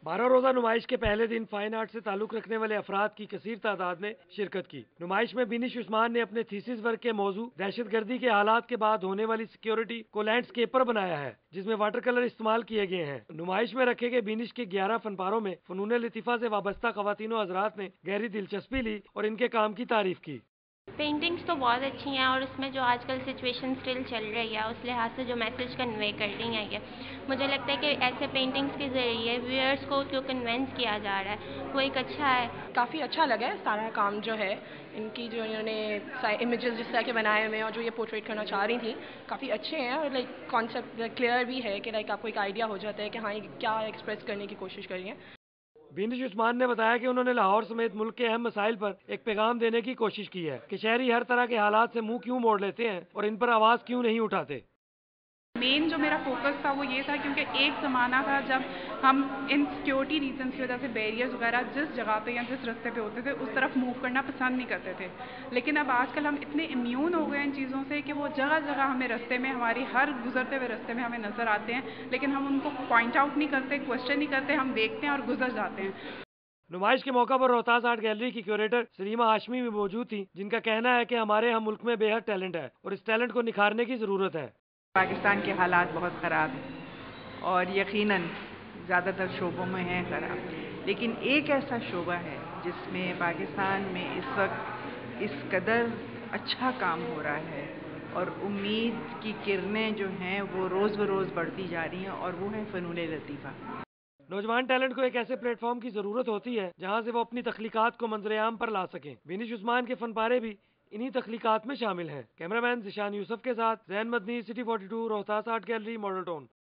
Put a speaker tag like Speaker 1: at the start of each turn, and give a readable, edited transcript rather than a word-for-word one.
Speaker 1: 12 روزہ نمائش کے پہلے دن فائن آرٹ سے تعلق رکھنے والے افراد کی کثیر تعداد نے شرکت کی۔ نمائش میں بینش عثمان نے اپنے تھیسس ورک کے موضوع دہشت گردی کے حالات کے بعد ہونے والی سیکیورٹی کو لینڈسکیپ پر بنایا ہے، جس میں واٹر کلر استعمال کیے گئے ہیں۔ نمائش میں رکھے گئے بینش کے 11 فن پاروں میں فنون لطیفہ سے وابستہ خواتین و حضرات نے گہری دلچسپی لی اور ان کے کام کی تعریف کی۔
Speaker 2: پینٹنگس تو بہت اچھی ہیں اور اس میں جو آج کل سچویشن اسٹل چل رہی ہے اس لحاظ سے جو میسج کنوے کر رہی ہیں یہ مجھے لگتا ہے کہ ایسے پینٹنگس کے ذریعے ویئرس کو جو کنونس کیا جا رہا ہے وہ ایک اچھا ہے۔
Speaker 3: کافی اچھا لگا ہے سارا کام جو ہے ان کی، جو انہوں نے امیجز جس طرح کے بنائے ہوئے ہیں اور جو یہ پورٹریٹ کرنا چاہ رہی تھیں کافی اچھے ہیں، اور لائک کانسیپٹ کلیئر بھی ہے کہ لائک آپ کو ایک آئیڈیا ہو جاتا ہے کہ ہاں یہ کیا ایکسپریس کرنے کی کوشش کر رہی ہیں۔
Speaker 1: بینش عثمان نے بتایا کہ انہوں نے لاہور سمیت ملک کے اہم مسائل پر ایک پیغام دینے کی کوشش کی ہے کہ شہری ہر طرح کے حالات سے منہ کیوں موڑ لیتے ہیں اور ان پر آواز کیوں نہیں اٹھاتے۔
Speaker 4: مین جو میرا فوکس تھا وہ یہ تھا کیونکہ ایک زمانہ تھا جب ہم ان سیکیورٹی ریزنس کی وجہ سے بیریئرز وغیرہ جس جگہ پہ یا جس رستے پہ ہوتے تھے اس طرف موو کرنا پسند نہیں کرتے تھے، لیکن اب آج کل ہم اتنے امیون ہو گئے ان چیزوں سے کہ وہ جگہ جگہ ہمیں رستے میں، ہماری ہر گزرتے ہوئے رستے میں ہمیں نظر آتے ہیں، لیکن ہم ان کو پوائنٹ آؤٹ نہیں کرتے، کوشچن نہیں کرتے، ہم دیکھتے ہیں اور گزر جاتے ہیں۔
Speaker 1: نمائش کے موقع پر روہتاس آرٹ گیلری کی کیوریٹر سلیمہ ہاشمی بھی موجود تھیں، جن کا کہنا ہے کہ ہمارے ہم ملک میں بے حد ٹیلنٹ ہے اور اس ٹیلنٹ کو نکھارنے کی ضرورت ہے۔
Speaker 5: پاکستان کے حالات بہت خراب ہیں اور یقیناً زیادہ تر شعبوں میں ہیں خراب، لیکن ایک ایسا شعبہ ہے جس میں پاکستان میں اس وقت اس قدر اچھا کام ہو رہا ہے اور امید کی کرنیں جو ہیں وہ روز بروز بڑھتی جا رہی ہیں، اور وہ ہے فنون لطیفہ۔
Speaker 1: نوجوان ٹیلنٹ کو ایک ایسے پلیٹ فارم کی ضرورت ہوتی ہے جہاں سے وہ اپنی تخلیقات کو منظر عام پر لا سکیں۔ بینش عثمان کے فن پارے بھی انہی تخلیقات میں شامل ہیں۔ کیمرہ مین ذیشان یوسف کے ساتھ Zain Madani, city 42، Rohtas art gallery, model town.